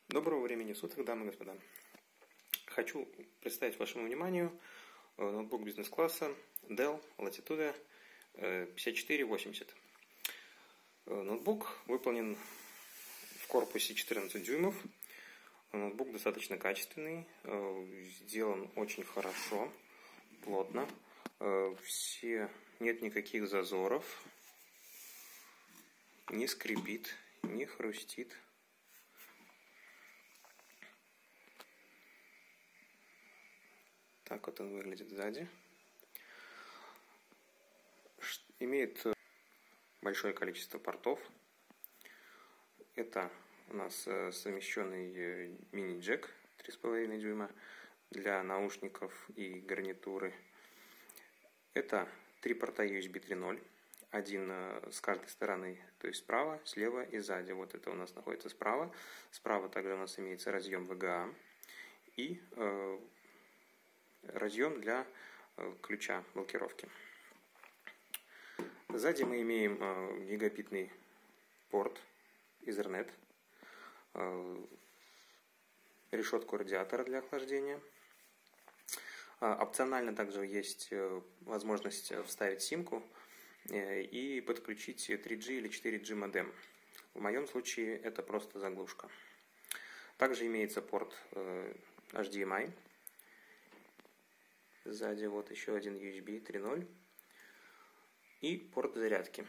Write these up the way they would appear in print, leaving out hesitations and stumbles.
Доброго времени суток, дамы и господа. Хочу представить вашему вниманию ноутбук бизнес-класса Dell Latitude 5480. Ноутбук выполнен в корпусе 14 дюймов. Ноутбук достаточно качественный, сделан очень хорошо, плотно. Нет никаких зазоров, не скрипит, не хрустит. Так вот он выглядит сзади. Имеет большое количество портов. Это у нас совмещенный мини-джек 3,5 дюйма для наушников и гарнитуры. Это 3 порта USB 3.0. Один с каждой стороны, то есть справа, слева и сзади. Вот это у нас находится справа. Справа также у нас имеется разъем VGA и разъем для ключа блокировки. Сзади мы имеем гигабитный порт Ethernet, решетку радиатора для охлаждения. Опционально также есть возможность вставить симку и подключить 3G или 4G модем. В моем случае это просто заглушка. Также имеется порт HDMI. Сзади вот еще один USB 3.0 и порт зарядки.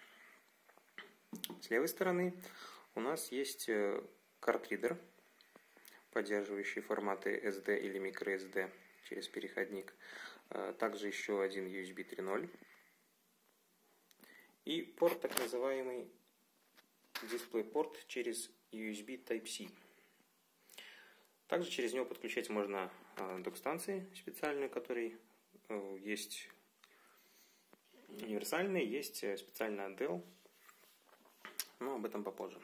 С левой стороны у нас есть картридер, поддерживающий форматы SD или microSD через переходник. Также еще один USB 3.0 и порт, так называемый DisplayPort через USB Type-C. Также через него подключать можно док-станции специальные, которые есть универсальные, есть специально от Dell, но об этом попозже.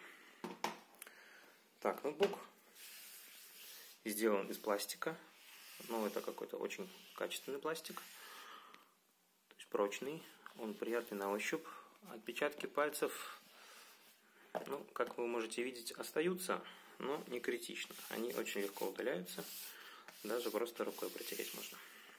Так, ноутбук сделан из пластика, но это какой-то очень качественный пластик, то есть прочный, он приятный на ощупь. Отпечатки пальцев, как вы можете видеть, остаются, но не критично. Они очень легко удаляются, даже просто рукой протереть можно.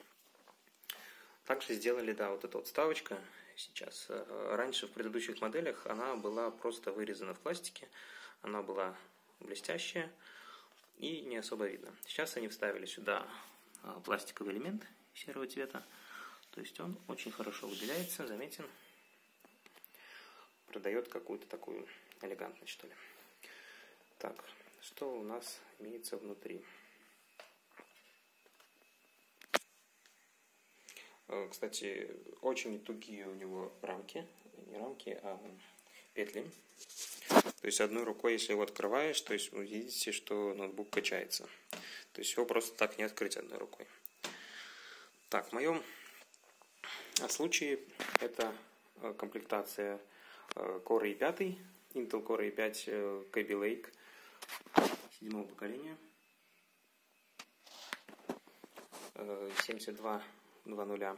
Также сделали, вот эта вот вставочка сейчас. Раньше в предыдущих моделях она была просто вырезана в пластике, она была блестящая и не особо видно. Сейчас они вставили сюда пластиковый элемент серого цвета, то есть он очень хорошо выделяется, заметен, придает какую-то такую элегантность, что ли. Так, что у нас имеется внутри? Кстати, очень тугие у него рамки, не рамки, а петли. То есть одной рукой, если его открываешь, то есть вы видите, что ноутбук качается. То есть его просто так не открыть одной рукой. Так, в моем случае это комплектация Core i5, Intel Core i5 Kaby Lake 7-го поколения, 7200.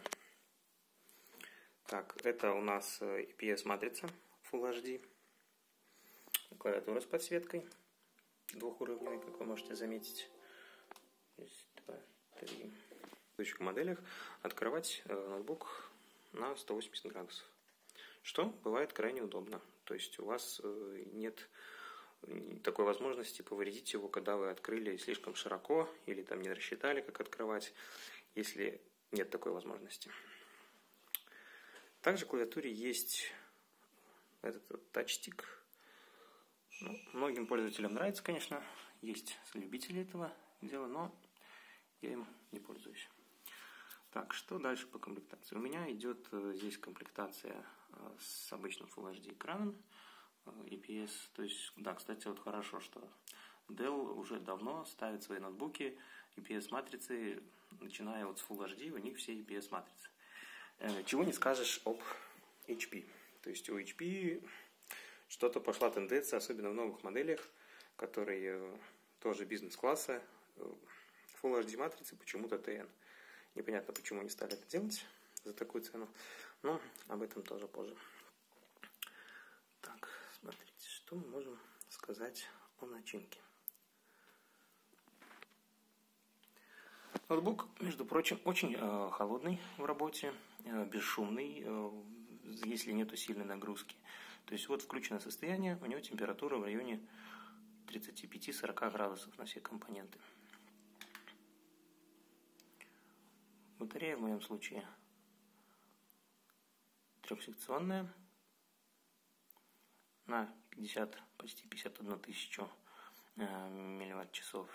Так, это у нас IPS матрица Full HD, клавиатура с подсветкой двухуровневой, как вы можете заметить. 1, 2, 3. В следующих моделях открывать ноутбук на 180 градусов, что бывает крайне удобно. То есть у вас нет такой возможности повредить его, когда вы открыли слишком широко или там не рассчитали, как открывать, если нет такой возможности. Также в клавиатуре есть этот вот тачстик. Многим пользователям нравится, конечно, есть любители этого дела, но я им не пользуюсь. Так, что дальше по комплектации? У меня идет здесь комплектация с обычным Full HD экраном, IPS. То есть, да, кстати, вот хорошо, что Dell уже давно ставит свои ноутбуки IPS матрицы, начиная вот с Full HD, у них все IPS матрицы. Чего не скажешь об HP. То есть у HP что-то пошла тенденция, особенно в новых моделях, которые тоже бизнес-класса, Full HD матрицы почему-то TN. Непонятно, почему они стали это делать за такую цену, но об этом тоже позже. Так, смотрите, что мы можем сказать о начинке. Ноутбук, между прочим, очень холодный в работе, бесшумный, если нету сильной нагрузки. То есть вот включенное состояние, у него температура в районе 35-40 градусов на все компоненты. Батарея в моем случае трехсекционная на 50, почти 51 тысячу милливатт-часов.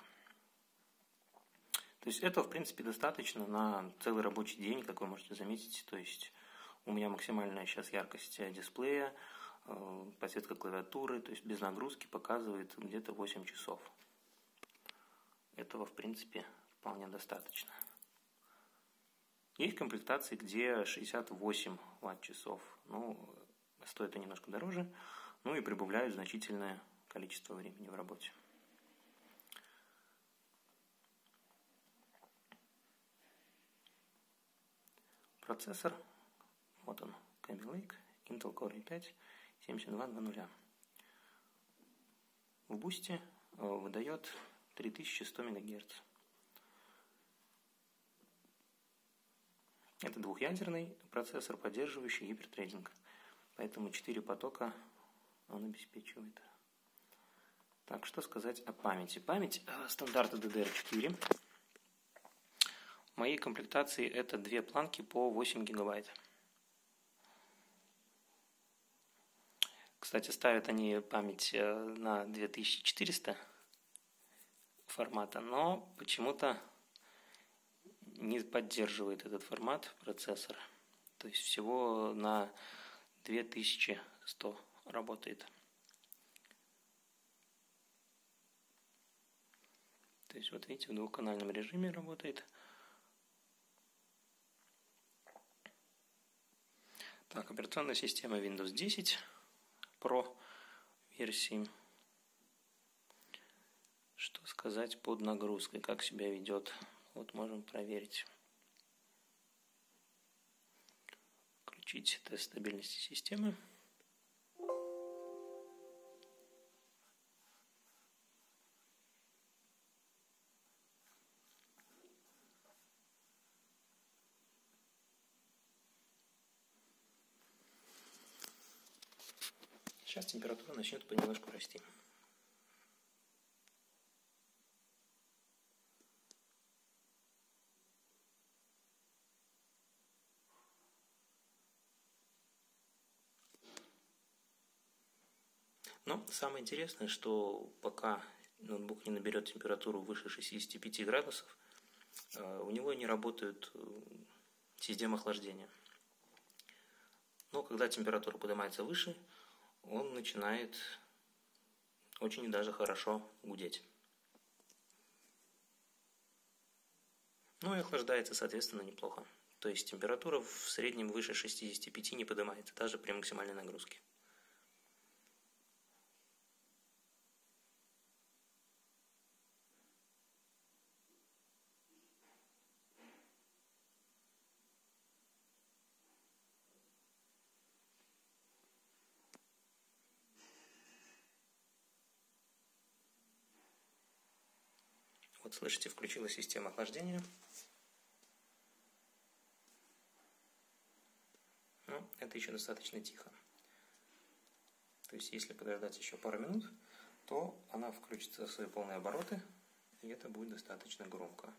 То есть этого, в принципе, достаточно на целый рабочий день, как вы можете заметить. То есть у меня максимальная сейчас яркость дисплея, подсветка клавиатуры, то есть без нагрузки показывает где-то 8 часов. Этого, в принципе, вполне достаточно. Есть комплектации, где 68 ватт-часов. Ну, стоит это немножко дороже, ну и прибавляют значительное количество времени в работе. Процессор, вот он, Kaby Lake, Intel Core i5 7200. В бусте выдает 3100 МГц. Это двухъядерный процессор, поддерживающий гипертрейдинг. Поэтому 4 потока он обеспечивает. Так, что сказать о памяти? Память стандарта DDR4. В моей комплектации это две планки по 8 гигабайт. Кстати, ставят они память на 2400 формата, но почему-то не поддерживает этот формат процессор. То есть всего на 2100 работает. То есть вот видите, в двухканальном режиме работает. Так, операционная система Windows 10 Pro версии. Что сказать под нагрузкой, как себя ведет? Вот можем проверить. Включить тест стабильности системы. Сейчас температура начнет понемножку расти. Но самое интересное, что пока ноутбук не наберет температуру выше 65 градусов, у него не работает система охлаждения. Но когда температура поднимается выше, он начинает очень даже хорошо гудеть. Ну и охлаждается, соответственно, неплохо. То есть температура в среднем выше 65 не поднимается, даже при максимальной нагрузке. Вот слышите, включилась система охлаждения. Но это еще достаточно тихо. То есть если подождать еще пару минут, то она включится в свои полные обороты, и это будет достаточно громко.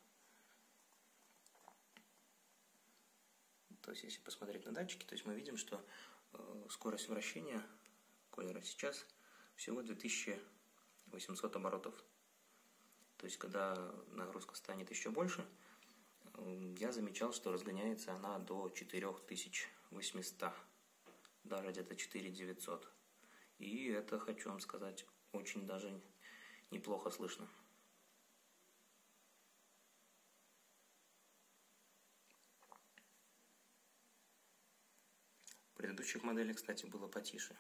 То есть если посмотреть на датчики, то есть мы видим, что скорость вращения кулера сейчас всего 2800 оборотов. То есть когда нагрузка станет еще больше, я замечал, что разгоняется она до 4800, даже где-то 4900. И это, хочу вам сказать, очень даже неплохо слышно. В предыдущих моделях, кстати, было потише.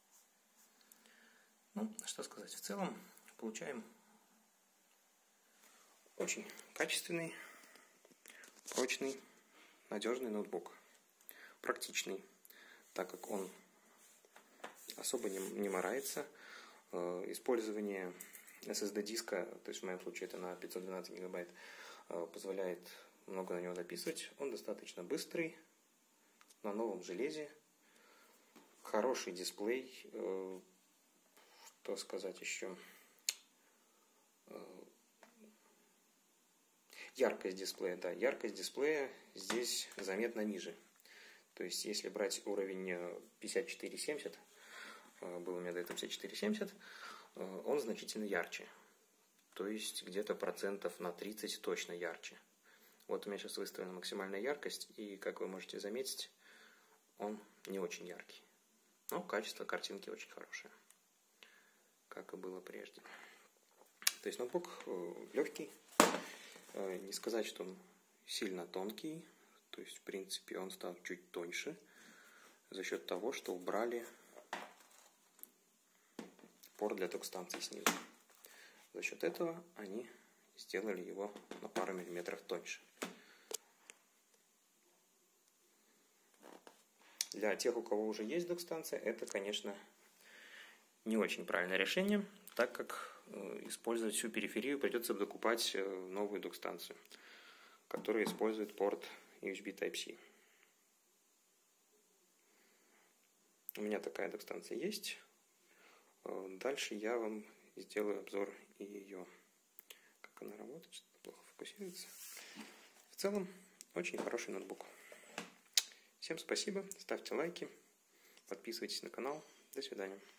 Ну, что сказать, в целом получаем Очень качественный, прочный, надежный ноутбук. Практичный, так как он особо не морается. Использование SSD-диска, то есть в моем случае это на 512 гигабайт, позволяет много на него записывать. Он достаточно быстрый, на новом железе. Хороший дисплей. Что сказать еще? Яркость дисплея, да, яркость дисплея здесь заметно ниже. То есть, если брать уровень 5470, был у меня до этого 5470, он значительно ярче. То есть, где-то процентов на 30 точно ярче. Вот у меня сейчас выставлена максимальная яркость, и, как вы можете заметить, он не очень яркий. Но качество картинки очень хорошее, как и было прежде. То есть, ноутбук легкий. Не сказать, что он сильно тонкий, то есть, в принципе, он стал чуть тоньше за счет того, что убрали порт для док-станции снизу. За счет этого они сделали его на пару миллиметров тоньше. Для тех, у кого уже есть док-станция, это, конечно, не очень правильное решение, так как использовать всю периферию придется докупать новую док-станцию, которая использует порт USB Type-C. У меня такая док-станция есть. Дальше я вам сделаю обзор и ее. Как она работает, что-то плохо фокусируется. В целом, очень хороший ноутбук. Всем спасибо, ставьте лайки, подписывайтесь на канал. До свидания.